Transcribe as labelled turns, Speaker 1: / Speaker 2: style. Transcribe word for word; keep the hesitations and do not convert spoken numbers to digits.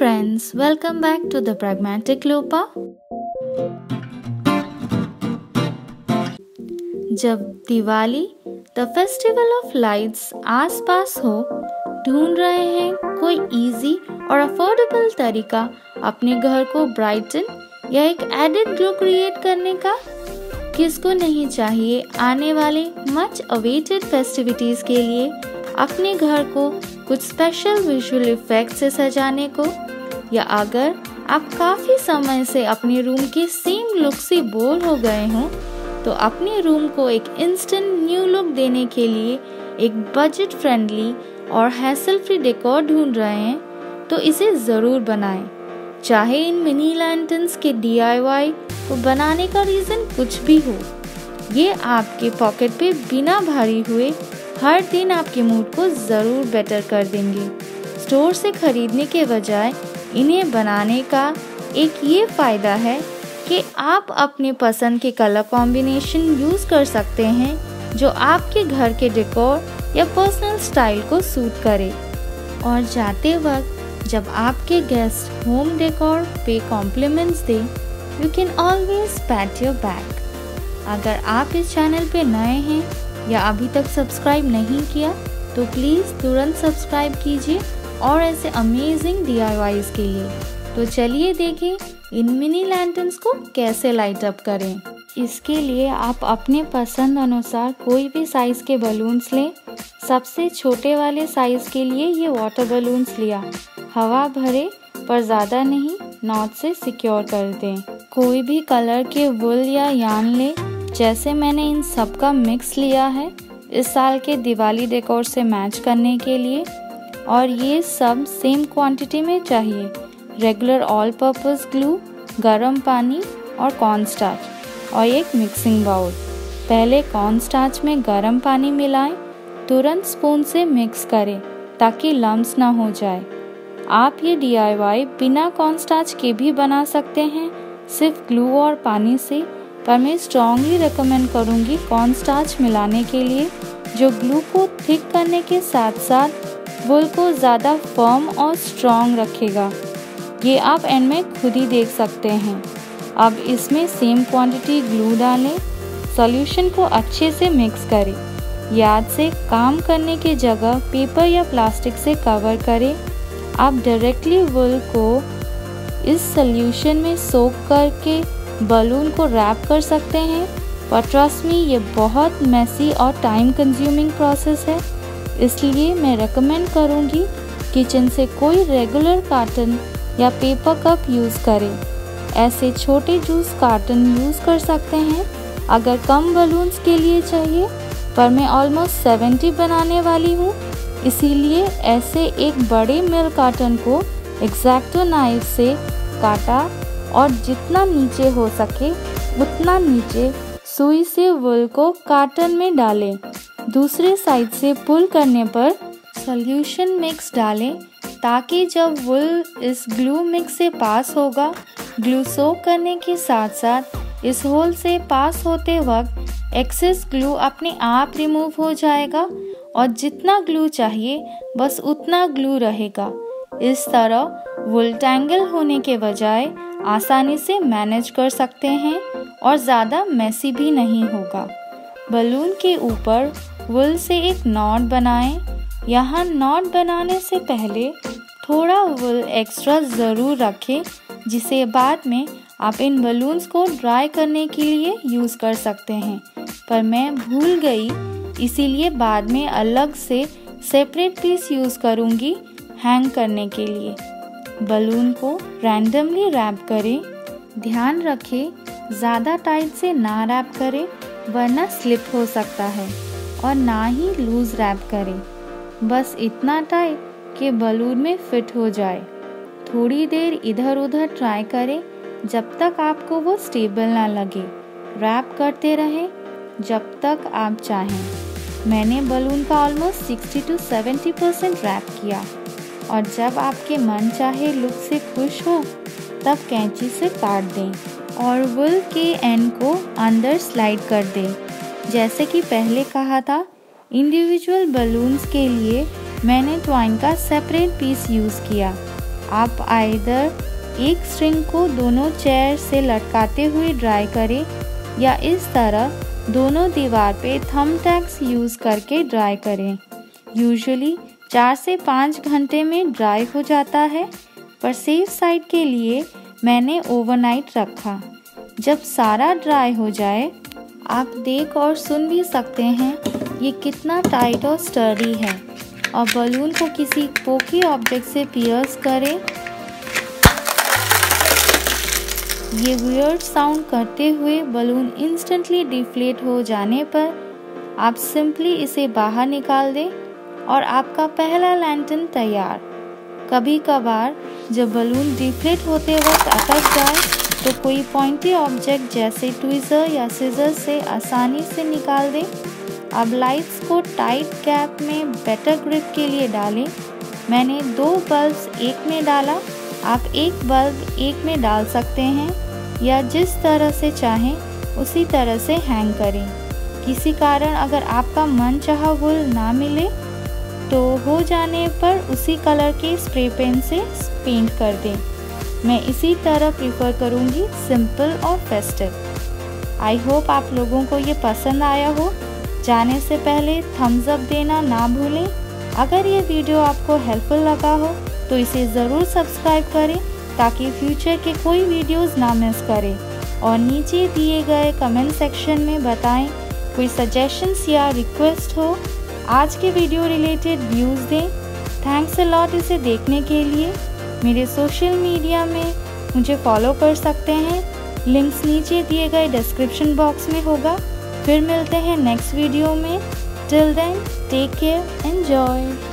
Speaker 1: friends, welcome back to the Pragmatic Lopa. जब Diwali the festival of lights आस पास हो, ढूंढ रहे हैं कोई इजी और अफोर्डेबल तरीका अपने घर को ब्राइटन या एक एडेड ग्लो क्रिएट करने का। किसको नहीं चाहिए आने वाले मच अवेटेड फेस्टिविटीज के लिए अपने घर को कुछ स्पेशल विजुअल इफेक्ट से सजाने को। या अगर आप काफी समय से अपने रूम के सेम लुक से बोर हो गए हों, तो अपने रूम को एक इंस्टेंट न्यू लुक देने के लिए एक बजट फ्रेंडली और हैसल फ्री डेकोर ढूंढ रहे हैं, तो इसे जरूर बनाएं। चाहे इन मिनी लैंटर्न्स के डी आई वाई को बनाने का रीजन कुछ भी हो, ये आपके पॉकेट पे बिना भारी हुए हर दिन आपके मूड को जरूर बेटर कर देंगे। स्टोर से खरीदने के बजाय इन्हें बनाने का एक ये फायदा है कि आप अपने पसंद के कलर कॉम्बिनेशन यूज कर सकते हैं जो आपके घर के डेकोर या पर्सनल स्टाइल को सूट करे। और जाते वक्त जब आपके गेस्ट होम डेकोर पे कॉम्प्लीमेंट्स दे, you can always pat your back. अगर आप इस चैनल पे नए हैं या अभी तक सब्सक्राइब नहीं किया, तो प्लीज़ तुरंत सब्सक्राइब कीजिए और ऐसे अमेजिंग डी आई वाईज़ के लिए। तो चलिए देखें इन मिनी लैंटर्न्स को कैसे लाइट अप करें। इसके लिए आप अपने पसंद अनुसार कोई भी साइज़ के बलून्स लें। सबसे छोटे वाले साइज़ के लिए ये वाटर बलून्स लिया। हवा भरे पर ज़्यादा नहीं, नॉट से सिक्योर कर दें। कोई भी कलर के वुल या यार्न लें, जैसे मैंने इन सब का मिक्स लिया है इस साल के दिवाली डेकोर से मैच करने के लिए। और ये सब सेम क्वांटिटी में चाहिए। रेगुलर ऑल पर्पस ग्लू, गरम पानी और कॉर्न स्टार्च और एक मिक्सिंग बाउल। पहले कॉर्न स्टार्च में गरम पानी मिलाएं, तुरंत स्पून से मिक्स करें ताकि लम्स ना हो जाए। आप ये डी आई वाई बिना कॉर्न स्टार्च के भी बना सकते हैं, सिर्फ ग्लू और पानी से, पर मैं स्ट्रॉन्गली रिकमेंड करूँगी कॉर्न स्टार्च मिलाने के लिए, जो ग्लू को थिक करने के साथ साथ वुल को ज़्यादा फर्म और स्ट्रॉन्ग रखेगा। ये आप एंड में खुद ही देख सकते हैं। अब इसमें सेम क्वांटिटी ग्लू डालें, सॉल्यूशन को अच्छे से मिक्स करें। याद से काम करने की जगह पेपर या प्लास्टिक से कवर करें। आप डायरेक्टली वुल को इस सॉल्यूशन में सोक करके बलून को रैप कर सकते हैं, पर ट्रस्ट मी ये बहुत मेसी और टाइम कंज्यूमिंग प्रोसेस है, इसलिए मैं रेकमेंड करूँगी किचन से कोई रेगुलर कार्टन या पेपर कप यूज़ करें। ऐसे छोटे जूस कार्टन यूज़ कर सकते हैं अगर कम बलून्स के लिए चाहिए, पर मैं ऑलमोस्ट सेवेंटी बनाने वाली हूँ, इसीलिए ऐसे एक बड़े मिल कार्टन को एक्सैक्टो नाइफ से काटा और जितना नीचे हो सके उतना नीचे सुई से वुल को कार्टन में डालें। दूसरे साइड से पुल करने पर सॉल्यूशन मिक्स डालें ताकि जब वुल इस ग्लू मिक्स से पास होगा, ग्लू सोक करने के साथ साथ इस होल से पास होते वक्त एक्सेस ग्लू अपने आप रिमूव हो जाएगा और जितना ग्लू चाहिए बस उतना ग्लू रहेगा। इस तरह वुल टैंगल होने के बजाय आसानी से मैनेज कर सकते हैं और ज़्यादा मेसी भी नहीं होगा। बलून के ऊपर वुल से एक नॉट बनाएं। यहाँ नॉट बनाने से पहले थोड़ा वुल एक्स्ट्रा ज़रूर रखें, जिसे बाद में आप इन बलून्स को ड्राई करने के लिए यूज़ कर सकते हैं, पर मैं भूल गई, इसीलिए बाद में अलग से सेपरेट पीस यूज़ करूँगी हैंग करने के लिए। बलून को रैंडमली रैप करें। ध्यान रखें ज़्यादा टाइट से ना रैप करें, वरना स्लिप हो सकता है, और ना ही लूज रैप करें, बस इतना टाइट कि बलून में फिट हो जाए। थोड़ी देर इधर उधर ट्राई करें जब तक आपको वो स्टेबल ना लगे। रैप करते रहें जब तक आप चाहें। मैंने बलून का almost sixty to seventy percent wrap किया, और जब आपके मन चाहे लुक से खुश हो तब कैंची से काट दें और वुल के एंड को अंदर स्लाइड कर दें। जैसे कि पहले कहा था, इंडिविजुअल बलून्स के लिए मैंने ट्वाइन का सेपरेट पीस यूज़ किया। आप आइदर एक स्ट्रिंग को दोनों चेयर से लटकाते हुए ड्राई करें या इस तरह दोनों दीवार पे थंब टैग्स यूज़ करके ड्राई करें। यूजुअली चार से पाँच घंटे में ड्राई हो जाता है, पर सेफ साइड के लिए मैंने ओवरनाइट रखा। जब सारा ड्राई हो जाए आप देख और सुन भी सकते हैं ये कितना टाइट और स्टर्डी है। और बलून को किसी पोकी ऑब्जेक्ट से पियर्स करें। ये वियर्ड साउंड करते हुए बलून इंस्टेंटली डिफ्लेट हो जाने पर आप सिंपली इसे बाहर निकाल दें और आपका पहला लैंटर्न तैयार। कभी कभार जब बलून डिफ्लेट होते वक्त अटक जाए तो कोई पॉइंटी ऑब्जेक्ट जैसे ट्विज़र या सीजर से आसानी से निकाल दें। अब लाइट्स को टाइट कैप में बेटर ग्रिप के लिए डालें। मैंने दो बल्ब्स एक में डाला, आप एक बल्ब एक में डाल सकते हैं या जिस तरह से चाहें उसी तरह से हैंग करें। किसी कारण अगर आपका मनचाहा वुल ना मिले तो हो जाने पर उसी कलर के स्प्रे पेन से पेंट कर दें। मैं इसी तरह प्रीफर करूँगी, सिंपल और फेस्टिव। आई होप आप लोगों को ये पसंद आया हो। जाने से पहले थम्स अप देना ना भूलें। अगर ये वीडियो आपको हेल्पफुल लगा हो तो इसे ज़रूर सब्सक्राइब करें ताकि फ्यूचर के कोई वीडियोस ना मिस करें। और नीचे दिए गए कमेंट सेक्शन में बताएं कोई सजेशंस या रिक्वेस्ट हो, आज के वीडियो रिलेटेड व्यूज़ दें। थैंक्स अ लॉट इसे देखने के लिए। मेरे सोशल मीडिया में मुझे फॉलो कर सकते हैं, लिंक्स नीचे दिए गए डिस्क्रिप्शन बॉक्स में होगा। फिर मिलते हैं नेक्स्ट वीडियो में। Till then take care, enjoy.